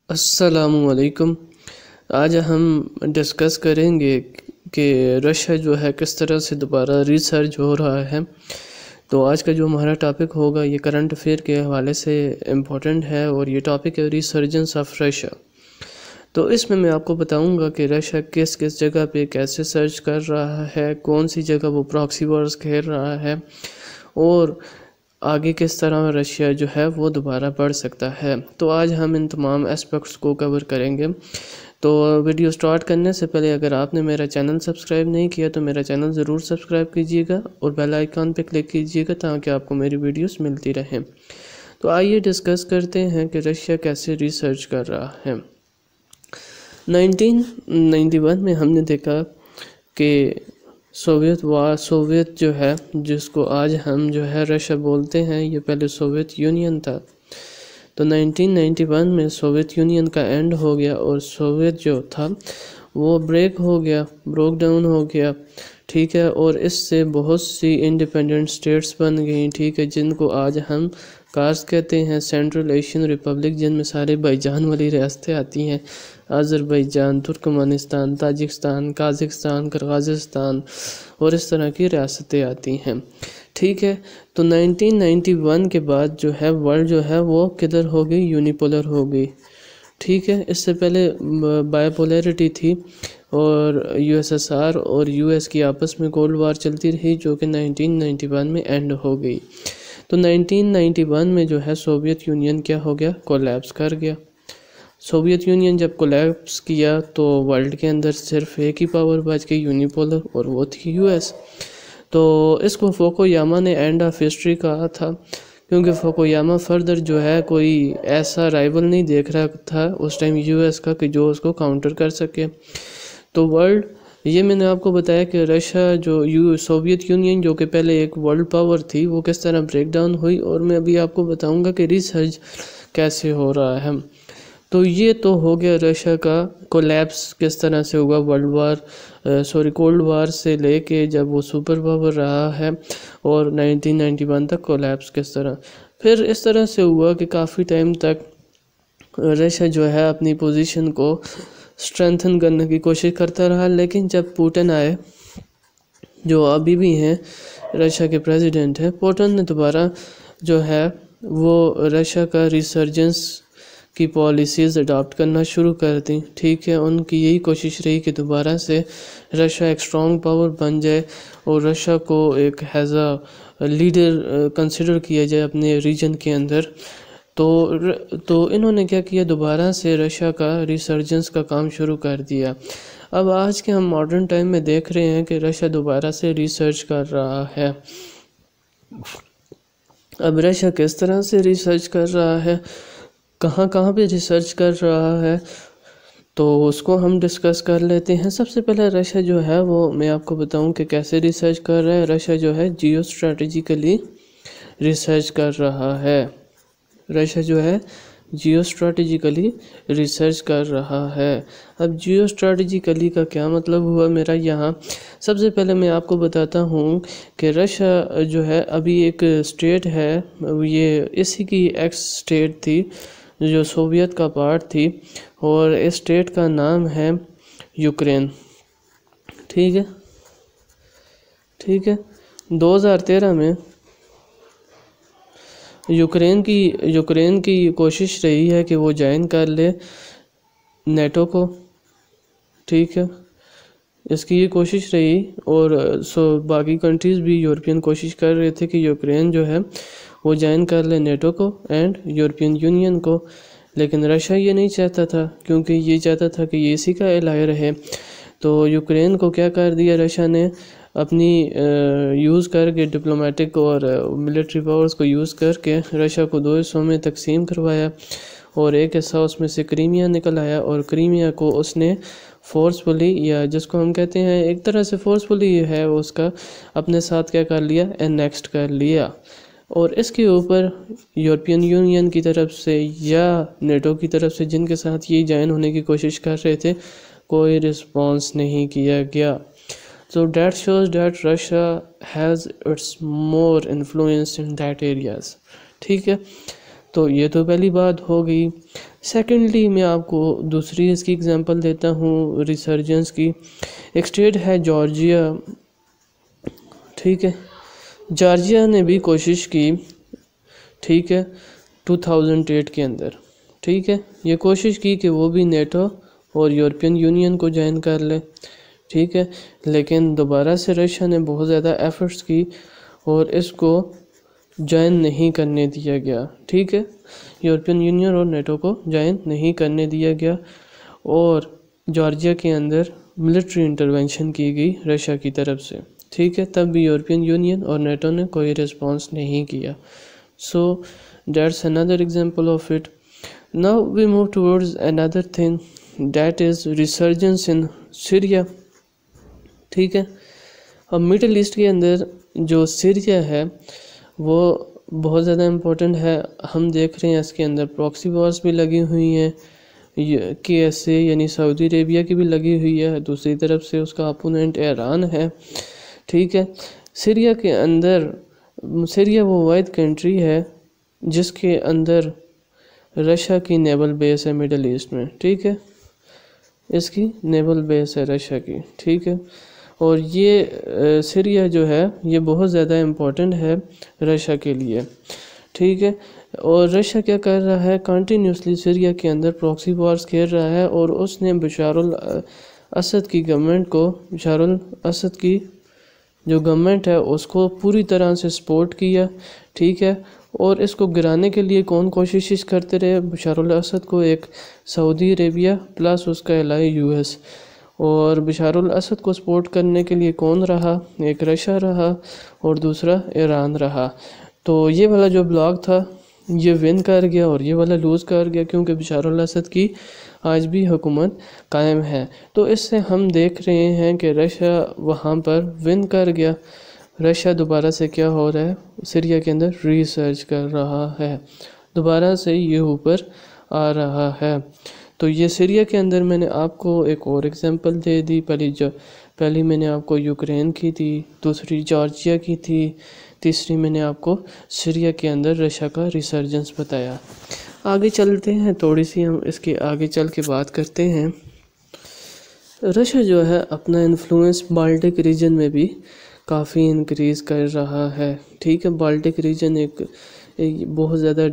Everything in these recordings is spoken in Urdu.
السلام علیکم۔ آج ہم ڈسکس کریں گے کہ رشیا جو ہے کس طرح سے دوبارہ ریسرچ ہو رہا ہے۔ تو آج کا جو ہمارا ٹاپک ہوگا یہ کرنٹ افیئر کے حوالے سے امپورٹنٹ ہے، اور یہ ٹاپک ہے ریسرجنس آف رشیا۔ تو اس میں آپ کو بتاؤں گا کہ رشیا کس جگہ پہ کیسے سرچ کر رہا ہے، کون سی جگہ وہ پراکسی وارز کھیل رہا ہے، اور آگے کس طرح رشیا جو ہے وہ دوبارہ بڑھ سکتا ہے۔ تو آج ہم ان تمام اسپیکٹس کو کور کریں گے۔ تو ویڈیو سٹارٹ کرنے سے پہلے اگر آپ نے میرا چینل سبسکرائب نہیں کیا تو میرا چینل ضرور سبسکرائب کیجیے گا اور بیل آئیکن پہ کلک کیجیے گا تاکہ آپ کو میری ویڈیوز ملتی رہیں۔ تو آئیے ڈسکس کرتے ہیں کہ رشیا کیسے ریسرچ کر رہا ہے۔ 1991 میں ہم نے دیکھا کہ سوویت جو ہے، جس کو آج ہم جو ہے رشیا بولتے ہیں، یہ پہلے سوویت یونین تھا۔ تو 1991 میں سوویت یونین کا اینڈ ہو گیا، اور سوویت جو تھا وہ بریک ڈاؤن ہو گیا، ٹھیک ہے، اور اس سے بہت سی انڈیپینڈنٹ سٹیٹس بن گئیں، ٹھیک ہے، جن کو آج ہم کارز کہتے ہیں، سینٹرل ایشین ریپبلک، جن میں سارے بائی جان والی ریاستیں آتی ہیں، Azerbaijan, Turkmenistan, Tajikistan, Kazakhstan, Kyrgyzstan, اور اس طرح کی ریاستیں آتی ہیں، ٹھیک ہے۔ تو 1991 کے بعد جو ہے ورلڈ جو ہے وہ کدھر ہو گئی، یونیپولر ہو گئی، ٹھیک ہے۔ اس سے پہلے بائی پولیرٹی تھی، اور یو ایس ایس آر اور یو ایس کی آپس میں کولڈ وار چلتی رہی، جو کہ 1991 میں اینڈ ہو گئی۔ تو 1991 میں جو ہے سوویت یونین کیا ہو گیا، کولیپس کر گیا۔ سوویت یونین جب کولیپس کیا تو ورلڈ کے اندر صرف ایک ہی پاور بچ گئی، یونیپولر، اور وہ تھی یو ایس۔ تو اس کو فوکویاما نے اینڈ آف ہسٹری کہا تھا، کیونکہ فوکویاما فردر جو ہے کوئی ایسا رائیول نہیں دیکھ رہا تھا اس ٹائم یو ایس کا کہ جو اس کو کاؤنٹر کر سکے۔ تو ورلڈ، یہ میں نے آپ کو بتایا کہ رشیا جو سوویت یونین جو کہ پہلے ایک ورلڈ پاور تھی وہ کس طرح بریک ڈاؤن ہوئی، اور میں ابھی آپ کو بتاؤں گا کہ ریسرچ کیسے ہو رہا ہے۔ تو یہ تو ہو گیا رشیا کا کولیپس کس طرح سے ہوا، کولڈ وار سے لے کے جب وہ سپر پاور رہا ہے، اور 1991 تک کولیپس کس طرح۔ پھر اس طرح سے ہوا کہ کافی ٹائم تک رشیا جو ہے اپنی پوزیشن کو اسٹرینتھن کرنے کی کوشش کرتا رہا، لیکن جب پوٹن آئے، جو ابھی بھی ہیں رشیا کے پریزیڈنٹ ہیں، پوٹن نے دوبارہ جو ہے وہ رشیا کا ریسرجنس کی پالیسیز اڈاپٹ کرنا شروع کر دیں، ٹھیک ہے۔ ان کی یہی کوشش رہی کہ دوبارہ سے رشیا ایک اسٹرانگ پاور بن جائے، اور رشیا کو ایک ایز اے لیڈر کنسیڈر کیا جائے اپنے ریجن کے اندر۔ تو انہوں نے کیا کیا، دوبارہ سے رشیا کا ریسرجنس کا کام شروع کر دیا۔ اب آج کے ہم ماڈرن ٹائم میں دیکھ رہے ہیں کہ رشیا دوبارہ سے ریسرچ کر رہا ہے۔ اب رشیا کس طرح سے ریسرچ کر رہا ہے، کہاں پہ ریسرچ کر رہا ہے، تو اس کو ہم ڈسکس کر لیتے ہیں۔ سب سے پہلے رشیا جو ہے وہ میں آپ کو بتاؤں کہ کیسے ریسرچ کر رہا ہے۔ رشیا جو ہے جیو اسٹریٹجیکلی ریسرچ کر رہا ہے۔ رشیا جو ہے جیو اسٹریٹجیکلی ریسرچ کر رہا ہے۔ اب جیو اسٹریٹجیکلی کا کیا مطلب ہوا میرا یہاں؟ سب سے پہلے میں آپ کو بتاتا ہوں کہ رشیا جو ہے ابھی ایک اسٹیٹ ہے، یہ اسی کی ایکس اسٹیٹ تھی جو سوویت کا پارٹ تھی، اور اس اسٹیٹ کا نام ہے یوکرین، ٹھیک ہے۔ 2013 میں یوکرین کی کوشش رہی ہے کہ وہ جوائن کر لے نیٹو کو، ٹھیک ہے، اس کی یہ کوشش رہی، اور باقی کنٹریز بھی یورپین کوشش کر رہے تھے کہ یوکرین جو ہے وہ جوائن کر لے نیٹو کو اینڈ یورپین یونین کو، لیکن رشیا یہ نہیں چاہتا تھا، کیونکہ یہ چاہتا تھا کہ یہ اسی کا الائے رہے۔ تو یوکرین کو کیا کر دیا رشیا نے، اپنی یوز کر کے ڈپلومیٹک اور ملٹری پاورز کو یوز کر کے رشیا کو دو حصوں میں تقسیم کروایا، اور ایک حصہ اس میں سے کریمیا نکل آیا، اور کریمیا کو اس نے فورسفلی، یا جس کو ہم کہتے ہیں ایک طرح سے فورسفلی ہے اس کا اپنے ساتھ کیا کر لیا، انیکسڈ کر لیا، اور اس کے اوپر یورپین یونین کی طرف سے یا نیٹو کی طرف سے، جن کے ساتھ یہ جوائن ہونے کی کوشش کر رہے تھے، کوئی رسپانس نہیں کیا گیا۔ So that shows that Russia has its more influence in that areas، ٹھیک ہے۔ تو یہ تو پہلی بات ہو گئی۔ سیکنڈلی میں آپ کو دوسری اس کی اگزامپل دیتا ہوں ریسرجنس کی۔ ایک اسٹیٹ ہے جارجیا، ٹھیک ہے، جارجیا نے بھی کوشش کی، ٹھیک ہے، 2008 کے اندر، ٹھیک ہے، یہ کوشش کی کہ وہ بھی نیٹو اور یورپین یونین کو جوائن کر لے، ٹھیک ہے، لیکن دوبارہ سے رشیا نے بہت زیادہ ایفرٹس کی اور اس کو جوائن نہیں کرنے دیا گیا، ٹھیک ہے، یورپین یونین اور نیٹو کو جوائن نہیں کرنے دیا گیا، اور جارجیا کے اندر ملٹری انٹرونشن کی گئی رشیا کی طرف سے، ٹھیک ہے، تب بھی یورپین یونین اور نیٹو نے کوئی رسپانس نہیں کیا۔ So that's another example of it. Now we move towards another thing, that is resurgence in Syria. ٹھیک ہے، اب مڈل ایسٹ کے اندر جو سیریا ہے وہ بہت زیادہ امپورٹنٹ ہے۔ ہم دیکھ رہے ہیں اس کے اندر پراکسی وارز بھی لگی ہوئی ہیں، KSA یعنی سعودی عربیہ کی بھی لگی ہوئی ہے، دوسری طرف سے اس کا اپوننٹ ایران ہے، ٹھیک ہے۔ سیریا کے اندر، سیریا وہ واحد کنٹری ہے جس کے اندر رشیا کی نیول بیس ہے مڈل ایسٹ میں، ٹھیک ہے، اس کی نیول بیس ہے رشیا کی، ٹھیک ہے، اور یہ سیریا جو ہے یہ بہت زیادہ امپورٹنٹ ہے رشیا کے لیے، ٹھیک ہے، اور رشیا کیا کر رہا ہے، کنٹینیوسلی سیریا کے اندر پراکسی وارز کھیل رہا ہے، اور اس نے بشار الاسد کی گورنمنٹ کو، بشار الاسد کی جو گورنمنٹ ہے اس کو پوری طرح سے سپورٹ کیا، ٹھیک ہے، اور اس کو گرانے کے لیے کون کوشش کرتے رہے، بشار الاسد کو، ایک سعودی عربیہ پلس اس کا الائی US، اور بشار الاسد کو سپورٹ کرنے کے لیے کون رہا، ایک رشیا رہا اور دوسرا ایران رہا۔ تو یہ والا جو بلاک تھا یہ ون کر گیا اور یہ والا لوز کر گیا، کیونکہ بشار الاسد کی آج بھی حکومت قائم ہے۔ تو اس سے ہم دیکھ رہے ہیں کہ رشیا وہاں پر ون کر گیا، رشیا دوبارہ سے کیا ہو رہا ہے، سیریا کے اندر ریسرچ کر رہا ہے، دوبارہ سے یہ اوپر آ رہا ہے۔ تو یہ سیریا کے اندر میں نے آپ کو ایک اور ایگزامپل دے دی، پہلی میں نے آپ کو یوکرین کی تھی، دوسری جارجیا کی تھی، تیسری میں نے آپ کو سیریا کے اندر رشیا کا ریسرجنس بتایا۔ آگے چلتے ہیں، تھوڑی سی ہم اس کے آگے چل کے بات کرتے ہیں۔ رشیا جو ہے اپنا انفلوئنس بالٹک ریجن میں بھی کافی انکریز کر رہا ہے، ٹھیک ہے، بالٹک ریجن ایک بہت زیادہ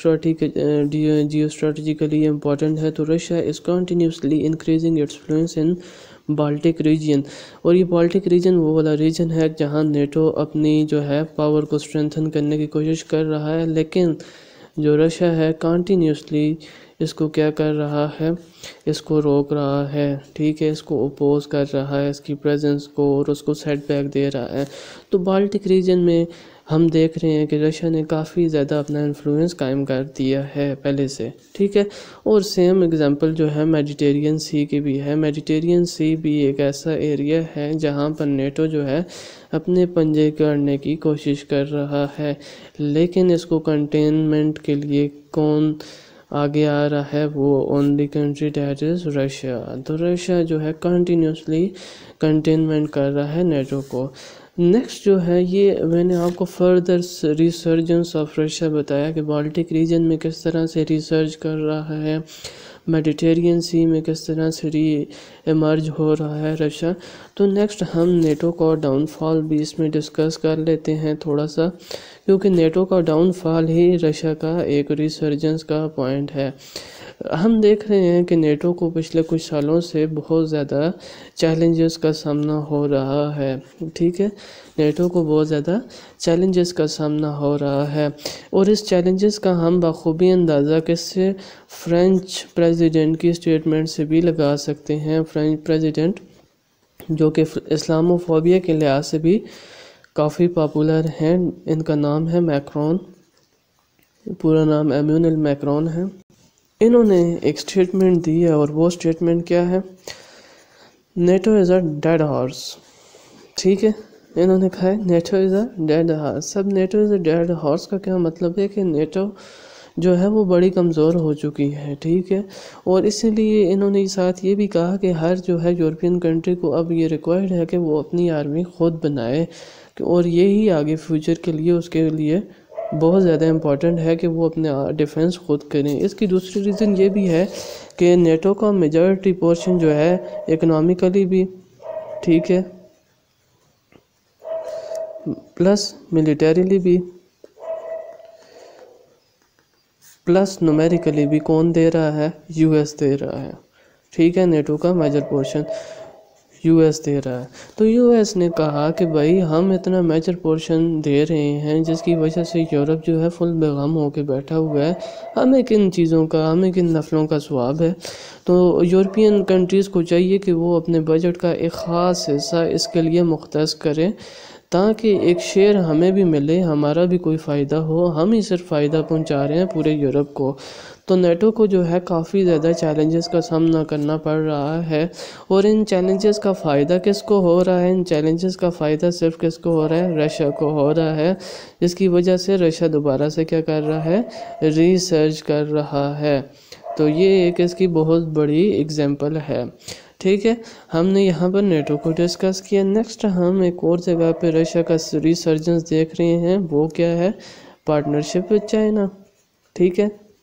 جیو اسٹریٹجیکلی امپورٹنٹ ہے، تو Russia is continuously increasing its influence in Baltic region, اور یہ بالٹک ریجن وہ والا ریجن ہے جہاں نیٹو اپنی جو ہے پاور کو اسٹرینتھن کرنے کی کوشش کر رہا ہے، لیکن جو رشیا ہے کنٹینیوسلی اس کو کیا کر رہا ہے، اس کو روک رہا ہے، ٹھیک ہے، اس کو اپوز کر رہا ہے، اس کی پریزنس کو، اور اس کو سیٹ بیک دے رہا ہے۔ تو بالٹک ریجن میں ہم دیکھ رہے ہیں کہ رشیا نے کافی زیادہ اپنا انفلوئنس قائم کر دیا ہے پہلے سے، ٹھیک ہے، اور سیم ایگزامپل جو ہے میڈیٹرینین سی کی بھی ہے۔ میڈیٹرینین سی بھی ایک ایسا ایریا ہے جہاں پر نیٹو جو ہے اپنے پنجے کرنے کی کوشش کر رہا ہے، لیکن اس کو کنٹینمنٹ کے لیے کون آگے آ رہا ہے، وہ only country that is Russia. تو رشیا جو ہے کنٹینیوسلی کنٹینمنٹ کر رہا ہے نیٹو کو۔ نیکسٹ جو ہے یہ میں نے آپ کو فردر ریسرجنس آف رشیا بتایا کہ بالٹک ریجن میں کس طرح سے ریسرچ کر رہا ہے، میڈیٹرینین سی میں کس طرح سے ایمرج ہو رہا ہے رشیا۔ تو نیکسٹ ہم نیٹو کا ڈاؤن فال بھی اس میں ڈسکس کر لیتے ہیں تھوڑا سا، کیونکہ نیٹو کا ڈاؤن فال ہی رشیا کا ایک ریسرجنس کا پوائنٹ ہے۔ ہم دیکھ رہے ہیں کہ نیٹو کو پچھلے کچھ سالوں سے بہت زیادہ چیلنجز کا سامنا ہو رہا ہے، ٹھیک ہے، نیٹو کو بہت زیادہ چیلنجز کا سامنا ہو رہا ہے، اور اس چیلنجز کا ہم بخوبی اندازہ کس سے، فرینچ پریزیڈنٹ کی اسٹیٹمنٹ سے بھی لگا سکتے ہیں۔ فرینچ پریزیڈنٹ جو کہ اسلامو فوبیا کے لحاظ سے بھی کافی پاپولر ہیں، ان کا نام ہے میکرون، پورا نام ایمانوئل میکرون ہے۔ انہوں نے ایک سٹیٹمنٹ دی ہے، اور وہ سٹیٹمنٹ کیا ہے، NATO is a dead horse, ٹھیک ہے، انہوں نے کہا ہے NATO is a dead horse. سب NATO is a dead horse کا کیا مطلب ہے کہ نیٹو جو ہے وہ بڑی کمزور ہو چکی ہے، ٹھیک ہے، اور اسی لیے انہوں نے ساتھ یہ بھی کہا کہ ہر جو ہے یورپین کنٹری کو اب یہ ریکوائرڈ ہے کہ وہ اپنی آرمی خود بنائے، اور یہی آگے فیوچر کے لیے اس کے لیے بہت زیادہ امپورٹنٹ ہے کہ وہ اپنے ڈیفنس خود کریں۔ اس کی دوسری ریزن یہ بھی ہے کہ نیٹو کا میجورٹی پورشن جو ہے اکنامیکلی بھی ٹھیک ہے، پلس ملیٹریلی بھی، پلس نومیریکلی بھی کون دے رہا ہے؟ یو ایس دے رہا ہے، ٹھیک ہے، نیٹو کا میجر پورشن یو ایس دے رہا ہے۔ تو یو ایس نے کہا کہ بھائی ہم اتنا میجر پورشن دے رہے ہیں جس کی وجہ سے یورپ جو ہے فل بیغم ہو کے بیٹھا ہوا ہے، ہمیں کن چیزوں کا، ہمیں کن نفلوں کا ثواب ہے۔ تو یورپین کنٹریز کو چاہیے کہ وہ اپنے بجٹ کا ایک خاص حصہ اس کے لیے مختص کریں تاکہ ایک شیئر ہمیں بھی ملے، ہمارا بھی کوئی فائدہ ہو، ہم ہی صرف فائدہ پہنچا رہے ہیں پورے یورپ کو۔ تو نیٹو کو جو ہے کافی زیادہ چیلنجز کا سامنا کرنا پڑ رہا ہے، اور ان چیلنجز کا فائدہ کس کو ہو رہا ہے؟ ان چیلنجز کا فائدہ صرف کس کو ہو رہا ہے؟ رشیا کو ہو رہا ہے، جس کی وجہ سے رشیا دوبارہ سے کیا کر رہا ہے؟ ریسرچ کر رہا ہے۔ تو یہ ایک اس کی بہت بڑی اگزامپل ہے، ٹھیک ہے۔ ہم نے یہاں پر نیٹو کو ڈسکس کیا۔ نیکسٹ ہم ایک اور جگہ پہ رشیا کا ریسرچنس دیکھ رہے ہیں، وہ کیا ہے؟ پارٹنرشپ وتھ چائنا، ٹھیک ہے۔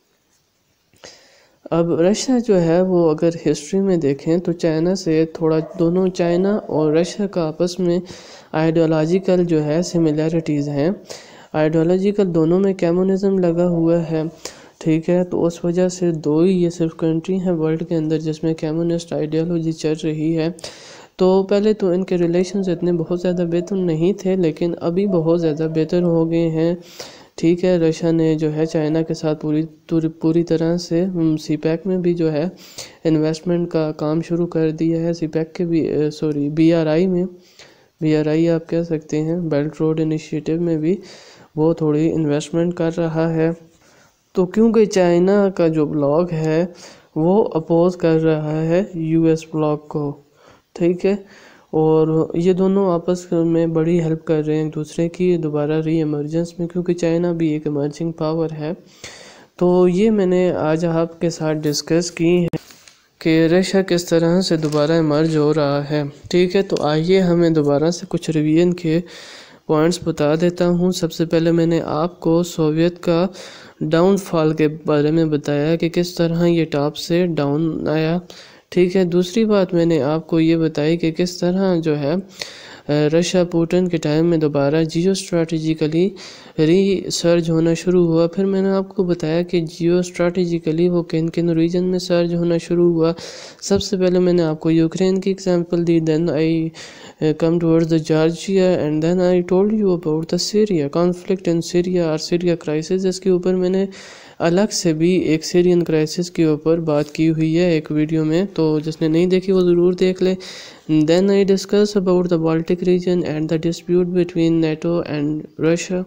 اب رشیا جو ہے وہ اگر ہسٹری میں دیکھیں تو چائنا سے تھوڑا، دونوں چائنا اور رشیا کا آپس میں آئیڈیالوجیکل جو ہے سملیرٹیز ہیں، آئیڈیالوجیکل دونوں میں کمیونزم لگا ہوا ہے، ٹھیک ہے۔ تو اس وجہ سے دو ہی یہ صرف کنٹری ہیں ورلڈ کے اندر جس میں کمیونسٹ آئیڈیالوجی چل رہی ہے۔ تو پہلے تو ان کے ریلیشنز اتنے بہت زیادہ بہتر نہیں تھے، لیکن ابھی بہت زیادہ بہتر ہو گئے ہیں، ٹھیک ہے۔ رشیا نے جو ہے چائنا کے ساتھ پوری طرح سے سی پیک میں بھی جو ہے انویسٹمنٹ کا کام شروع کر دیا ہے، سی پیک کے بھی بی آر آئی میں، بی آر آئی آپ کہہ سکتے ہیں، بیلٹ روڈ انیشیٹو میں بھی وہ تھوڑی انویسٹمنٹ کر رہا ہے۔ تو کیونکہ چائنا کا جو بلاک ہے وہ اپوز کر رہا ہے یو ایس بلاک کو، ٹھیک ہے، اور یہ دونوں آپس میں بڑی ہیلپ کر رہے ہیں ایک دوسرے کی دوبارہ ری ایمرجنس میں، کیونکہ چائنا بھی ایک ایمرجنگ پاور ہے۔ تو یہ میں نے آج آپ کے ساتھ ڈسکس کی ہے کہ رشیا کس طرح سے دوبارہ ایمرج ہو رہا ہے، ٹھیک ہے۔ تو آئیے ہمیں دوبارہ سے کچھ ریویژن کے پوائنٹس بتا دیتا ہوں۔ سب سے پہلے میں نے آپ کو سوویت کا ڈاؤن فال کے بارے میں بتایا کہ کس طرح یہ ٹاپ سے ڈاؤن آیا، ٹھیک ہے۔ دوسری بات میں نے آپ کو یہ بتائی کہ کس طرح جو ہے رشیا پوٹن کے ٹائم میں دوبارہ جیو اسٹریٹجیکلی ری سرج ہونا شروع ہوا۔ پھر میں نے آپ کو بتایا کہ جیو اسٹریٹجیکلی وہ کن کن ریجن میں سرج ہونا شروع ہوا۔ سب سے پہلے میں نے آپ کو یوکرین کی ایگزامپل دی، then I come towards the Georgia and then I told you about the Syria conflict in Syria اور Syria crisis، جس کے اوپر میں نے الگ سے بھی ایک سیرین کرائسس کے اوپر بات کی ہوئی ہے ایک ویڈیو میں، تو جس نے نہیں دیکھی وہ ضرور دیکھ لے۔ then I discuss about the Baltic region and the dispute between NATO and Russia۔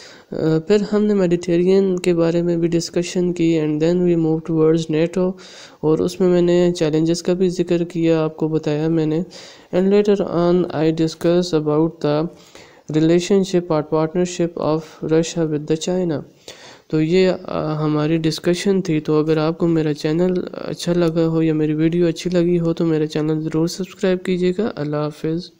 پھر ہم نے میڈیٹرین کے بارے میں بھی ڈسکشن کی and then we move towards NATO، اور اس میں نے چیلنجز کا بھی ذکر کیا، آپ کو بتایا میں نے۔ and later on I discuss about the relationship or partnership of Russia with the China۔ تو یہ ہماری ڈسکشن تھی۔ تو اگر آپ کو میرا چینل اچھا لگا ہو یا میری ویڈیو اچھی لگی ہو تو میرا چینل ضرور سبسکرائب کیجیے گا۔ اللہ حافظ۔